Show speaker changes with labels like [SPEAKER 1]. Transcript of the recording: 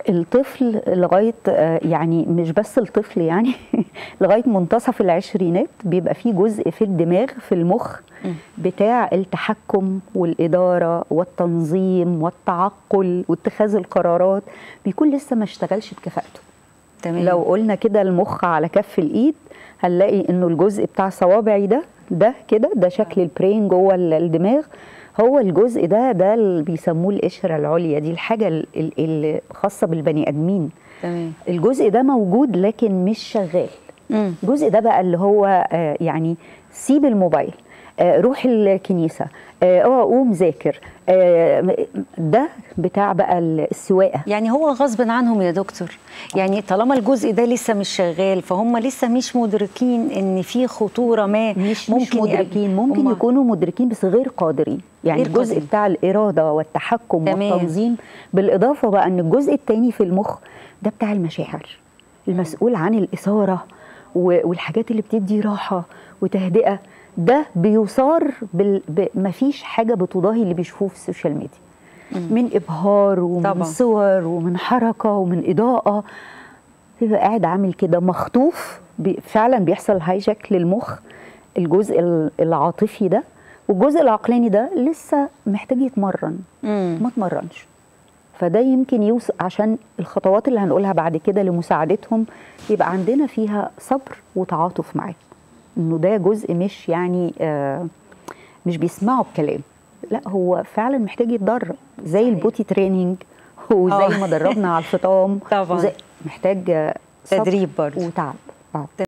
[SPEAKER 1] الطفل لغايه يعني مش بس الطفل يعني لغايه منتصف العشرينات بيبقى فيه جزء في الدماغ في المخ بتاع التحكم والاداره والتنظيم والتعقل واتخاذ القرارات، بيكون لسه ما اشتغلش بكفاءته.
[SPEAKER 2] تمام.
[SPEAKER 1] لو قلنا كده المخ على كف الايد هنلاقي انه الجزء بتاع صوابعي ده كده ده شكل البرين جوه الدماغ. هو الجزء ده اللي بيسموه القشره العليا، دي الحاجه اللي خاصه بالبني ادمين.
[SPEAKER 2] تمام.
[SPEAKER 1] الجزء ده موجود لكن مش شغال. الجزء ده بقى اللي هو يعني سيب الموبايل، روح الكنيسه، قوم ذاكر، ده بتاع بقى السواقه.
[SPEAKER 2] يعني هو غصب عنهم يا دكتور، يعني طالما الجزء ده لسه مش شغال فهم لسه مش مدركين ان في خطوره ما.
[SPEAKER 1] مش مدركين، ممكن يكونوا مدركين بس غير قادرين. يعني غير الجزء قادرين. بتاع الاراده والتحكم تمام. والتنظيم، بالاضافه بقى ان الجزء الثاني في المخ ده بتاع المشاعر، المسؤول عن الاثاره والحاجات اللي بتدي راحه وتهدئه، ده بيصار مفيش حاجه بتضاهي اللي بيشوفوه في السوشيال ميديا من ابهار ومن طبعا. صور ومن حركه ومن اضاءه. تبقى قاعد عامل كده مخطوف، فعلا بيحصل هايجاك للمخ، الجزء العاطفي ده، والجزء العقلاني ده لسه محتاج يتمرن. ما اتمرنش، فده يمكن يوصل عشان الخطوات اللي هنقولها بعد كده لمساعدتهم يبقى عندنا فيها صبر وتعاطف معاه، انه ده جزء مش يعني مش بيسمعوا بكلام، لا هو فعلا محتاج يتدرب زي البوتي تريننج وزي ما دربنا على الفطام.
[SPEAKER 2] طبعا
[SPEAKER 1] محتاج صبر
[SPEAKER 2] تدريب برضه
[SPEAKER 1] وتعب.